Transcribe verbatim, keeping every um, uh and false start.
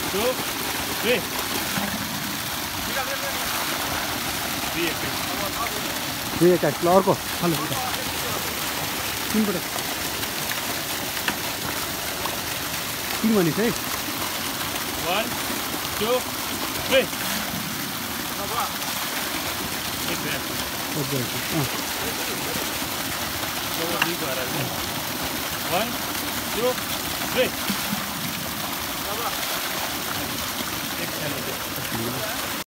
two, three. ये क्या floor को हेलो तीन पटक तीन भने चाहिँ one, two, three. One, two, three.